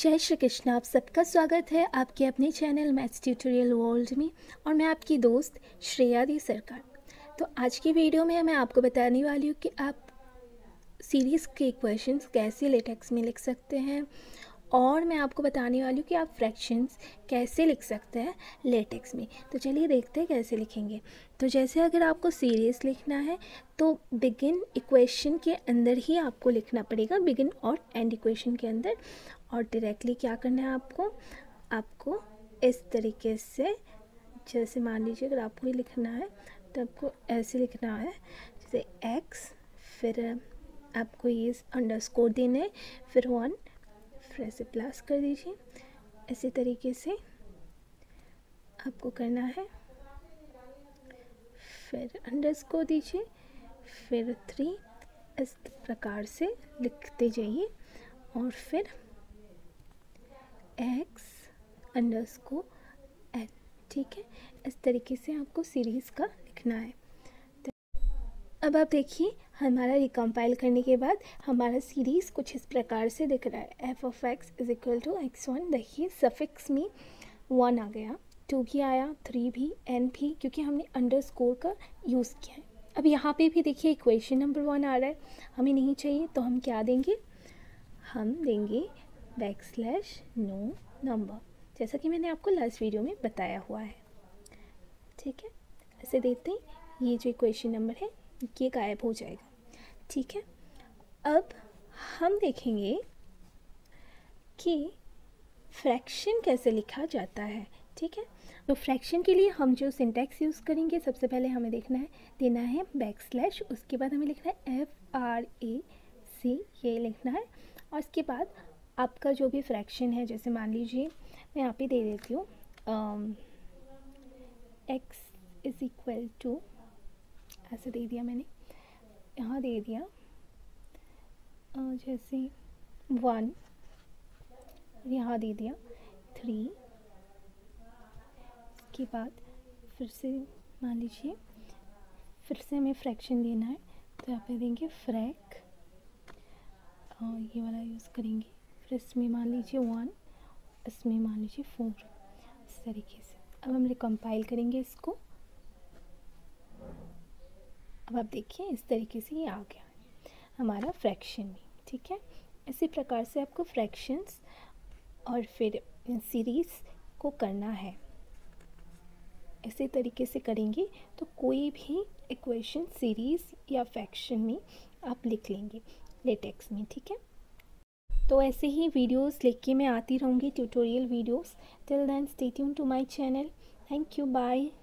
जय श्री कृष्ण। आप सबका स्वागत है आपके अपने चैनल मैथ्स ट्यूटोरियल वर्ल्ड में और मैं आपकी दोस्त श्रेया दी सरकार। तो आज की वीडियो में मैं आपको बताने वाली हूँ कि आप सीरीज़ के क्वेश्चंस कैसे लेटेक्स में लिख सकते हैं और मैं आपको बताने वाली हूँ कि आप फ्रैक्शंस कैसे लिख सकते हैं लेटेक्स में। तो चलिए देखते हैं कैसे लिखेंगे। तो जैसे अगर आपको सीरीज़ लिखना है तो बिगिन इक्वेशन के अंदर ही आपको लिखना पड़ेगा, बिगिन और एंड इक्वेशन के अंदर। और डायरेक्टली क्या करना है आपको इस तरीके से, जैसे मान लीजिए अगर आपको ये लिखना है तो आपको ऐसे लिखना है जैसे x, फिर आपको ये अंडरस्कोर देना है, फिर 1, फिर ऐसे प्लस कर दीजिए। इसी तरीके से आपको करना है, फिर अंडरस्कोर दीजिए, फिर 3, इस प्रकार से लिखते जाइए और फिर x _ n। ठीक है, इस तरीके से आपको सीरीज़ का लिखना है। तो अब आप देखिए हमारा रिकम्पाइल करने के बाद हमारा सीरीज़ कुछ इस प्रकार से दिख रहा है। f(x) = x1। देखिए सफिक्स में 1 आ गया, 2 भी आया, 3 भी, n भी, क्योंकि हमने अंडरस्कोर का यूज़ किया है। अब यहाँ पे भी देखिए इक्वेशन नंबर 1 आ रहा है, हमें नहीं चाहिए तो हम क्या देंगे, हम देंगे \no number, जैसा कि मैंने आपको लास्ट वीडियो में बताया हुआ है। ठीक है, ऐसे देते हैं ये जो इक्वेशन नंबर है ये गायब हो जाएगा। ठीक है, अब हम देखेंगे कि फ्रैक्शन कैसे लिखा जाता है। ठीक है, तो फ्रैक्शन के लिए हम जो सिंटैक्स यूज़ करेंगे, सबसे पहले हमें देना है \, उसके बाद हमें लिखना है FRAC, ये लिखना है। और उसके बाद आपका जो भी फ्रैक्शन है, जैसे मान लीजिए मैं यहाँ पे दे देती हूँ x = ऐसे दे दिया मैंने, यहाँ दे दिया जैसे 1, यहाँ दे दिया 3, इसके बाद फिर से मान लीजिए फिर से हमें फ्रैक्शन देना है तो यहाँ पे देंगे फ्रैक, ये वाला यूज़ करेंगे। फिर इसमें मान लीजिए 1, इसमें मान लीजिए 4, इस तरीके से। अब हम रिकम्पाइल करेंगे इसको। अब आप देखिए इस तरीके से ये आ गया हमारा फ्रैक्शन में। ठीक है, इसी प्रकार से आपको फ्रैक्शंस और फिर सीरीज़ को करना है। इसी तरीके से करेंगे तो कोई भी इक्वेशन सीरीज़ या फ्रैक्शन में आप लिख लेंगे लेटेक्स में। ठीक है, तो ऐसे ही वीडियोस लेके मैं आती रहूँगी, tutorial videos. Till then stay tuned to my channel. Thank you, bye.